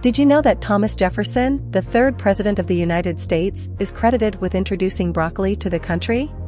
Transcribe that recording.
Did you know that Thomas Jefferson, the third President of the United States, is credited with introducing broccoli to the country?